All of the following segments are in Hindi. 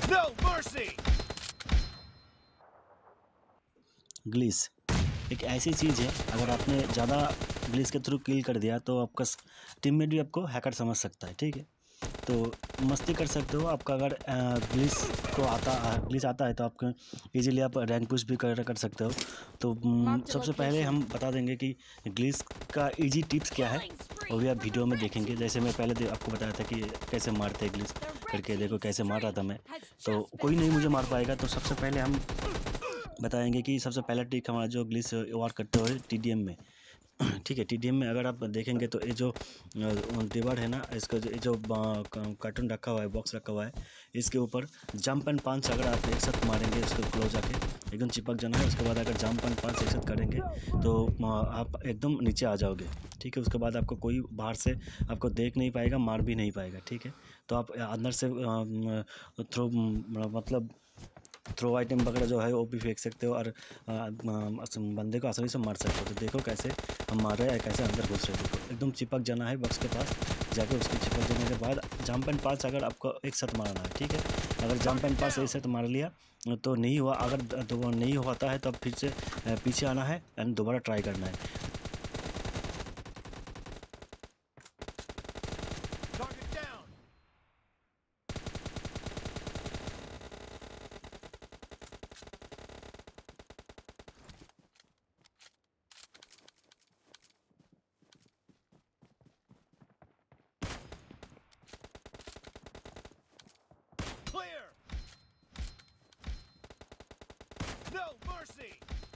No mercy. ग्लिच एक ऐसी चीज़ है, अगर आपने ज़्यादा ग्लिच के थ्रू किल कर दिया तो आपका टीममेट भी आपको हैकर समझ सकता है, ठीक है। तो मस्ती कर सकते हो आपका, अगर ग्लिच आता है तो आपको इजीली आप रैंक पुश भी कर सकते हो। तो सबसे पहले हम बता देंगे कि ग्लिच का इजी टिप्स क्या है, वो भी आप वीडियो में देखेंगे। जैसे मैं पहले आपको बताया था कि कैसे मारते हैं ग्लिच करके, देखो कैसे मार रहा था मैं, तो कोई नहीं मुझे मार पाएगा। तो सबसे पहले हम बताएंगे कि सबसे पहला ट्रिक हमारा जो ग्लिच वार करते हुए टीडीएम में, ठीक है। टीडीएम में अगर आप देखेंगे तो ये जो डिवाइड है ना, इसका जो कार्टून रखा हुआ है, बॉक्स रखा हुआ है, इसके ऊपर जंप एंड पंच अगर आप एक साथ मारेंगे, उसको क्लोज आके एकदम चिपक जाना है। उसके बाद अगर जंप एंड पंच एक साथ करेंगे तो आप एकदम नीचे आ जाओगे, ठीक है। उसके बाद आपको कोई बाहर से आपको देख नहीं पाएगा, मार भी नहीं पाएगा, ठीक है। तो आप अंदर से थ्रो मतलब थ्रो आइटम वगैरह जो है वो भी फेंक सकते हो, और बंदे को आसानी से मार सकते हो। तो देखो कैसे हम मार रहे हैं, कैसे अंदर घुस रहे हैं। देखो एकदम चिपक जाना है बॉक्स के पास जाके, उसके चिपक जाने के बाद जंप एंड पास अगर आपको एक साथ मारना है, ठीक है। अगर जंप एंड पास एक साथ मार लिया तो नहीं हुआ, अगर तो नहीं होता है तो फिर से पीछे आना है एंड दोबारा ट्राई करना है। Target down. Clear. No mercy.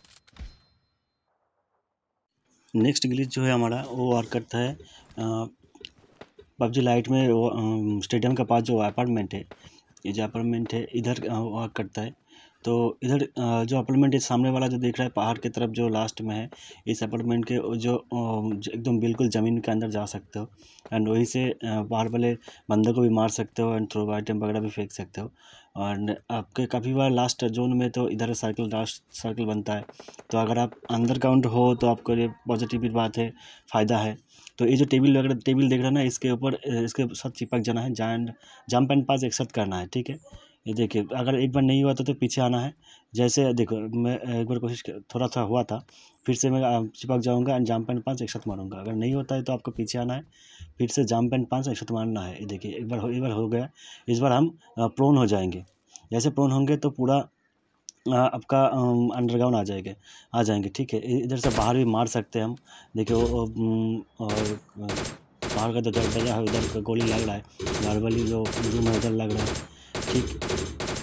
Next glitch जो है हमारा वो वर्क करता है पबजी लाइट में, वो स्टेडियम के पास जो अपार्टमेंट है, ये जो अपार्टमेंट है इधर वर्क करता है। तो इधर जो अपार्टमेंट है सामने वाला जो देख रहा है पहाड़ की तरफ जो लास्ट में है, इस अपार्टमेंट के जो एकदम बिल्कुल ज़मीन के अंदर जा सकते हो, एंड वहीं से बाहर वाले बंदे को भी मार सकते हो, एंड थ्रो आइटम वगैरह भी फेंक सकते हो। और आपके काफ़ी बार लास्ट जोन में तो इधर सर्कल, लास्ट सर्कल बनता है। तो अगर आप अंडरग्राउंड हो तो आपको ये पॉजिटिव बात है, फ़ायदा है। तो ये जो टेबल वगैरह टेबल देख रहे हैं ना, इसके ऊपर इसके साथ चिपक जाना है, जंप एंड पास एक साथ करना है, ठीक है। ये देखिए अगर एक बार नहीं हुआ तो पीछे आना है। जैसे देखो मैं एक बार थोड़ा सा हुआ था, फिर से मैं चिपक जाऊंगा एंड जंप एंड पांच एक साथ मारूंगा। अगर नहीं होता है तो आपको पीछे आना है, फिर से जंप एंड पांच एक साथ मारना है। ये देखिए एक बार हो गया। इस बार हम प्रोन हो जाएंगे। जैसे प्रोन होंगे तो पूरा आपका अंडरग्राउंड आ जाएंगे, ठीक है। इधर से बाहर भी मार सकते हैं हम। देखिए और बाहर का जो दरवाजा है उधर का गोली लग रहा है, नॉर्मली जो रूम है उधर लग रहा है, ठीक।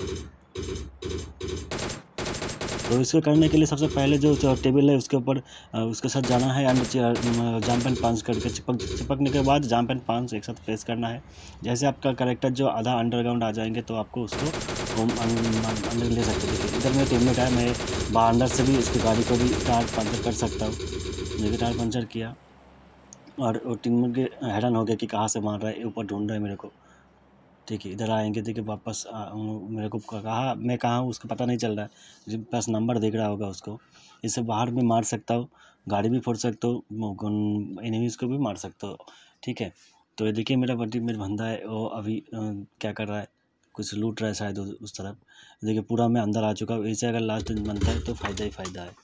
तो इसको करने के लिए सबसे पहले जो टेबल है उसके ऊपर उसके साथ जाना है, एंड जंप एंड पांच करके चिपकने के बाद जंप एंड पांच एक साथ प्रेस करना है। जैसे आपका कैरेक्टर जो आधा अंडरग्राउंड आ जाएंगे तो आपको उसको अंदर ले सकते हैं। इधर मेरे टीममेट है, मैं बाहर अंदर से भी इसकी गाड़ी को भी टायर पंचर कर सकता हूँ। मैंने टायर पंचर किया और टीममेट के हैरान हो गया कि कहाँ से मार रहा है, ऊपर ढूंढ रहा है मेरे को, ठीक है। इधर आएंगे, देखिए वापस मेरे को कहा मैं कहाँ हूँ उसको पता नहीं चल रहा है, बस नंबर देख रहा होगा उसको। इससे बाहर भी मार सकता हूँ, गाड़ी भी फोड़ सकता हूँ, एनिमीज़ को भी मार सकता हूँ, ठीक है। तो ये देखिए मेरा बंदा है, वो अभी क्या कर रहा है, कुछ लूट रहा है शायद उस तरफ। देखिए पूरा मैं अंदर आ चुका हूँ। ऐसे अगर लास्ट दिन बनता है तो फ़ायदा ही फ़ायदा है।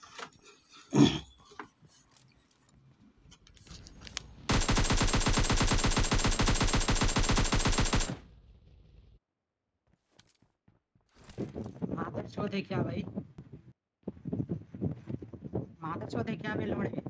माधव शो देखा भाई, माधव शो देखा बेलोड़े।